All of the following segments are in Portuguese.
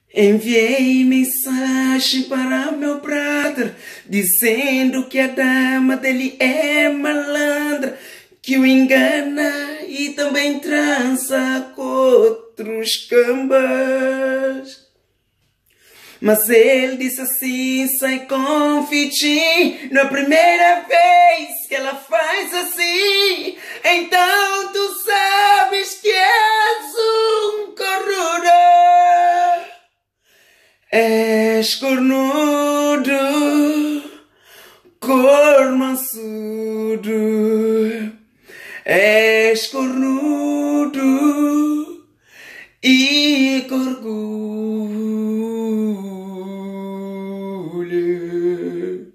Enviei mensagem para meu brother, dizendo que a dama dele é malandra, que o engana e também transa com outros cambas. Mas ele disse assim, sem confitir, na primeira vez que ela faz assim, então tu sabes que és um cornudo. És cornudo, cormansudo. És cornudo e corgulho.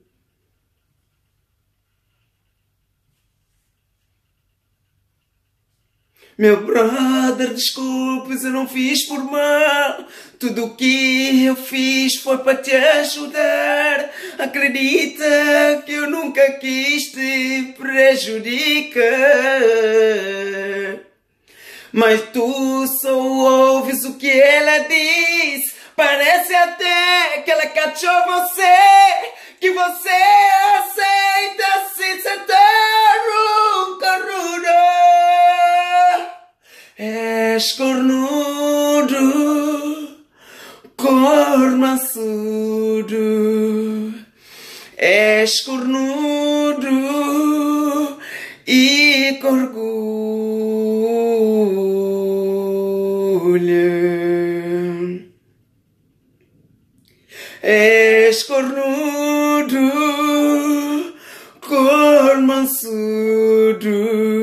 Meu brother, desculpes, eu não fiz por mal. Tudo o que eu fiz foi para te ajudar. Acredita que eu nunca quis te prejudicar. Mas tu só ouves o que ela diz. Parece até que ela cachou você, que você aceita se sentar um cornudo. És cornudo, cormansudo. És cornudo e corgulho. És cornudo, cormansudo.